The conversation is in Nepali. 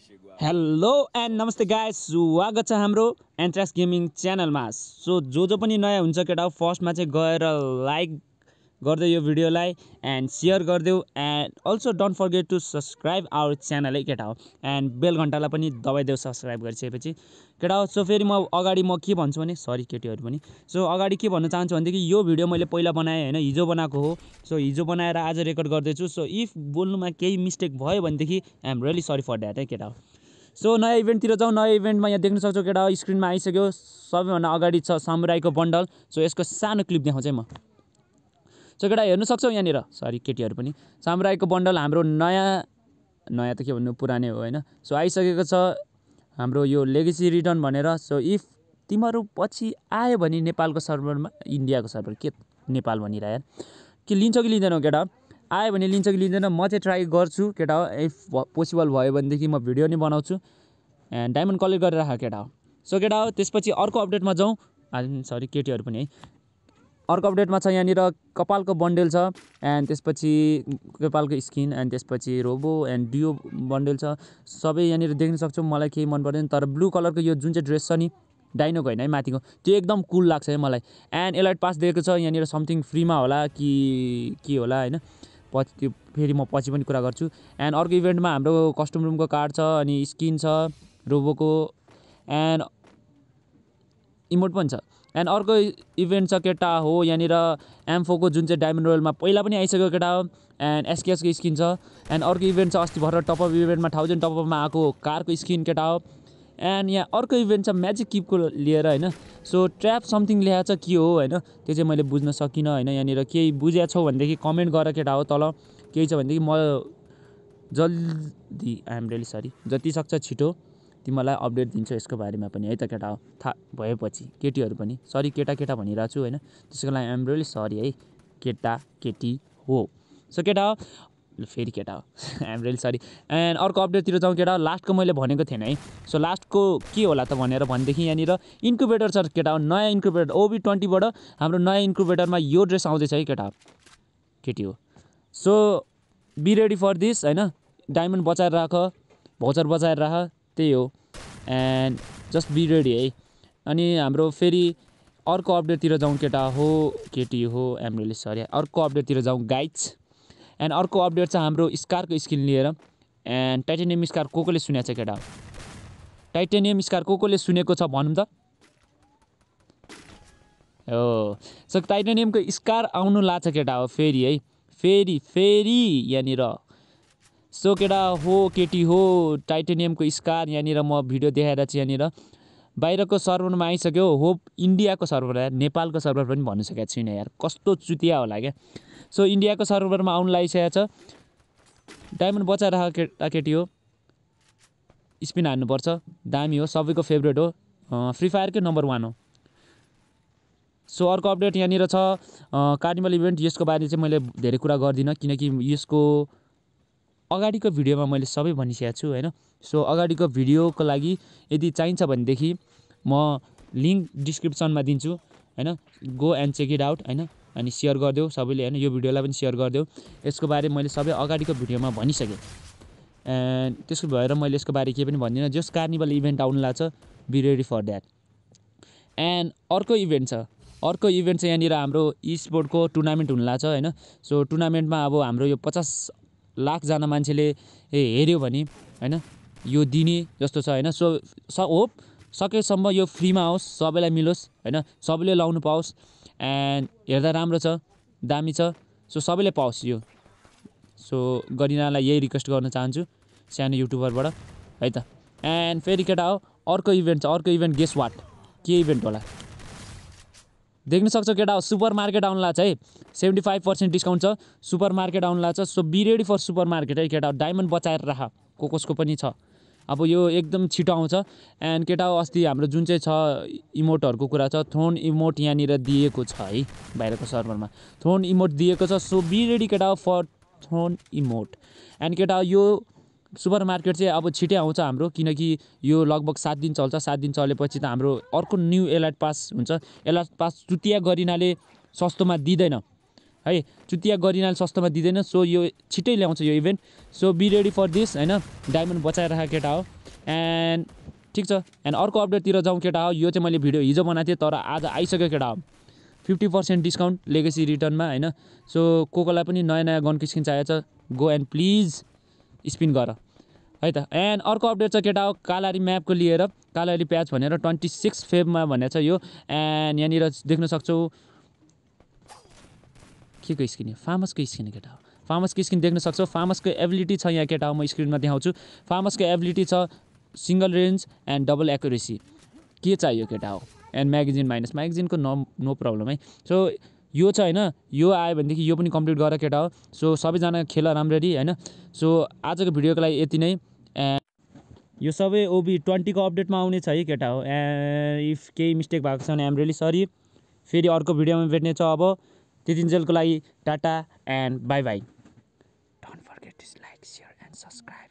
हेलो एन्ड नमस्ते गाइस, स्वागत छ हाम्रो एन्ट्राक्स गेमिङ च्यानलमा। सो जो पनि नयाँ हुन्छ केटा हो, फर्स्टमा चाहिँ गएर लाइक गर्दै यो भिडियोलाई एन्ड सेयर गरिदेऊ and also don't forget to subscribe our channel है केटा हो, एन्ड बेल घन्टालाई पनि दबाइदेऊ सब्सक्राइब गरिसकेपछि केटा हो। सो फेरि अगाडि म के भन्छु भने, सरी केटीहरू पनि, सो अगाडि के भन्न चाहन्छु भनेदेखि यो भिडियो मैले पहिला बनाएँ होइन, हिजो बनाएको हो। सो हिजो बनाएर आज रेकर्ड गर्दैछु। सो इफ बोल्नुमा केही मिस्टेक भयो भनेदेखि I am really sorry for that है केटा हो। सो नयाँ इभेन्टतिर जाउँ। नयाँ इभेन्टमा यहाँ देख्न सक्छौ केटा हो, स्क्रिनमा आइसक्यो। सबैभन्दा अगाडि छ सामुराईको बन्डल। सो यसको सानो क्लिप देखाउँछु है म। सो केटा हेर्नु सक्छौ यहाँनिर, सरी केटीहरू पनि, सामुराईको बन्डल हाम्रो नयाँ त के भन्नु, पुरानै हो होइन। सो आइसकेको छ हाम्रो यो लेगेसी रिटर्न भनेर। सो इफ तिमीहरू पछि आयो भने नेपालको सर्भरमा, इन्डियाको सर्भर के नेपाल भनिरह यार, के लिन्छौ कि लिँदैनौ केटा, आयो भने लिन्छ कि लिँदैन, म चाहिँ ट्राई गर्छु केटा हो। इफ पोसिबल भयो भनेदेखि म भिडियो नि बनाउँछु एन्ड डायमन्ड कलेक्ट गरेर राख केटा हो। सो केटा हो, त्यसपछि अर्को अपडेटमा जाउँ। सरी केटीहरू पनि है, अर्को अपडेटमा छ यहाँनिर कपालको बन्डल छ एन्ड त्यसपछि कपालको स्किन एन्ड त्यसपछि रोबो एन्ड डियो बन्डल छ। सबै यहाँनिर देख्न सक्छौ। मलाई केही मन पर्दैन, तर ब्लू कलरको यो जुन चाहिँ ड्रेस छ नि, डाइनोको होइन है, माथिको, त्यो एकदम कुल लाग्छ है मलाई। एन्ड एलाइट पास दिएको छ यहाँनिर, समथिङ फ्रीमा होला कि के होला होइन, त्यो फेरि म पछि पनि कुरा गर्छु। एन्ड अर्को इभेन्टमा हाम्रो कस्टम रुमको कार्ड छ अनि स्किन छ रोबोको एन्ड इमोट पनि छ। एन्ड अर्को इभेन्ट छ केटा हो यहाँनिर एम्फोको, जुन चाहिँ डायमन्ड रोयलमा पहिला पनि आइसक्यो केटा हो, एन्ड एसकेएसको स्किन छ। एन्ड अर्को इभेन्ट छ अस्ति भर्खर टपअप इभेन्टमा 1000 टपअपमा आएको कारको स्किन केटा हो। एन्ड यहाँ अर्को इभेन्ट छ म्याजिक किपको लिएर होइन। सो ट्र्याप समथिङ ल्याएको छ, के हो होइन, त्यो चाहिँ मैले बुझ्न सकिनँ होइन। यहाँनिर केही बुझेको छौ भनेदेखि कमेन्ट गर केटा हो तल, केही छ भनेदेखि म जल्दी, आइएम रियली सरी, जति सक्छ छिटो तिमीलाई अपडेट दिन्छु यसको बारेमा पनि है त केटा हो। थाहा भएपछि केटीहरू पनि, सरी केटा भनिरहेको छु होइन, त्यसको लागि आइएम रियली सरी है केटी हो। सो केटा हो, फेरि केटा हो, आइएम रियली सरी। एन्ड अर्को अपडेटतिर जाउँ केटा हो। लास्टको मैले भनेको थिएन है, सो लास्टको के होला त भनेर भनेदेखि यहाँनिर इन्क्युबेटर छ केटा हो, नयाँ इन्क्युबेटर OB20बाट हाम्रो नयाँ इन्क्युबेटरमा यो ड्रेस आउँदैछ है केटा हो, केटी हो। So be ready for this होइन, डायमन्ड बचाएर राख, भाउचर बचाएर राख, त्यही हो। एन्ड जस्ट बी रेडी है। अनि हाम्रो फेरि अर्को अपडेटतिर जाउँ केटा हो, केटी हो, आइएम रियली सरी। अर्को अपडेटतिर जाउँ गाइज। एन्ड अर्को अपडेट छ हाम्रो स्कारको स्किन लिएर। एन्ड टाइटेनियम स्कार कोले सुनेको छ केटा हो, टाइटेनियम स्कार कोले सुनेको छ भनौँ त हो। सो टाइटेनियमको स्कार आउनु लाग्छ केटा हो फेरि है, फेरि यहाँनिर। सो केटा हो, केटी हो, टाइटेनियमको स्कार यहाँनिर म भिडियो देखाएर चाहिँ यहाँनिर बाहिरको सर्भरमा आइसक्यो। होप इन्डियाको सर्भर, यार नेपालको सर्भर पनि भन्नु सकेको छुइनँ यार, कस्तो चुतिया होला क्या। सो इन्डियाको सर्भरमा आउनु लागिसकेको छ। डायमन्ड बचाएर राख केटी हो, स्पिन हान्नुपर्छ, दामी हो, सबैको फेभरेट हो, फ्री फायरकै नम्बर 1 हो। सो अर्को अपडेट यहाँनिर छ कार्निभल इभेन्ट। यसको बारे चाहिँ मैले धेरै कुरा गर्दिनँ किनकि यसको अगाडिको भिडियोमा मैले सबै भनिसकेको छु होइन। सो अगाडिको भिडियोको लागि यदि चाहिन्छ भनेदेखि म लिङ्क डिस्क्रिप्सनमा दिन्छु होइन, go and check it out होइन। अनि सेयर गरिदेऊ सबैले होइन, यो भिडियोलाई पनि सेयर गरिदेऊ। यसको बारे मैले सबै अगाडिको भिडियोमा भनिसकेँ एन्ड त्यसको भएर मैले यसको बारे केही पनि भन्दिनँ। जस कार्निभल इभेन्ट आउनु लाग्छ, be ready for that. And अर्को इभेन्ट छ यहाँनिर हाम्रो स्पोर्टको टुर्नामेन्ट हुनु लाग्छ होइन। सो टुर्नामेन्टमा अब हाम्रो यो 50 लाखजना मान्छेले हेऱ्यो भने होइन, यो दिने जस्तो छ होइन। सो होप सकेसम्म यो फ्रीमा आओस्, सबैलाई मिलोस् होइन, सबैले लाउनु पाओस् एन्ड हेर्दा राम्रो छ, दामी छ, सो सबैले पाओस् यो। सो गरिनालाई यही रिक्वेस्ट गर्न चाहन्छु सानो युट्युबरबाट है त। एन्ड फेरि केटा हो अर्को इभेन्ट छ, अर्को इभेन्ट गेस वाट, के इभेन्ट होला देख्न सक्छौ केटा हो। सुपर मार्केट आउनु लाग्छ है, 75% डिस्काउन्ट छ, सुपर मार्केट आउनु लाग्छ। So be ready for super market है केटा हो। डायमन्ड बचाएर राख, कसको पनि छ, अब यो एकदम छिटो आउँछ। एन्ड केटा हो अस्ति हाम्रो जुन चाहिँ छ इमोटहरूको कुरा छ, थ्रोन इमोट यहाँनिर दिएको छ है बाहिरको सर्भरमा, थ्रोन इमोट दिएको छ। सो बी रेडी केटा हो फर थ्रोन इमोट। एन्ड केटा हो यो सुपर मार्केट चाहिँ अब छिटै आउँछ हाम्रो, किनकि यो लगभग 7 दिन चल्छ। 7 दिन चलेपछि त हाम्रो अर्को न्यू एलाइट पास हुन्छ। एलाइट पास चुतिया गरिनाले सस्तोमा दिँदैन है, चुतिया गरिनाले सस्तोमा दिँदैन। सो यो छिटै ल्याउँछ यो event. So be ready for this होइन, डायमन्ड बचाएर राख केटा हो। एन्ड ठिक छ। एन्ड अर्को अपडेटतिर जाउँ केटा हो। यो चाहिँ मैले भिडियो हिजो बनाएको थिएँ तर आज आइसक्यो केटा हो। 50% डिस्काउन्ट लेगेसी रिटर्नमा होइन। सो कोलाई पनि नयाँ गनको स्किन चाहिएको छ, गो एन्ड प्लिज स्पिन गर है त। एन्ड अर्को अपडेट छ केटा हो कालारी म्यापको लिएर, कालारी प्याच भनेर 26 फेब्रुअरीमा भनेको छ यो। एन्ड यहाँनिर देख्न सक्छौ के को स्किन हो, फार्मसको स्किन केटा हो। फार्मसको स्किन देख्न सक्छौ। फार्मसको एबिलिटी छ यहाँ केटा हो, म स्क्रिनमा देखाउँछु। फार्मसको एबिलिटी छ single range and double accuracy. के चाहियो केटा हो। एन्ड म्यागजिन माइनस, म्यागजिनको नो प्रब्लम है। सो यो छ होइन, यो आयो भनेदेखि यो पनि कम्प्लिट गर केटा हो। सो सबैजना खेल राम्ररी होइन। सो आजको भिडियोको लागि यति नै। एन्ड यो सबै ओबी 20 को अपडेटमा आउने छ है केटा हो। एन्ड इफ केही मिस्टेक भएको छ भने आइएम रियली सरी। फेरि अर्को भिडियोमा भेट्नेछ अब। त्यतिन्जेलको लागि टाटा and bye bye. Don't forget to like, share and subscribe.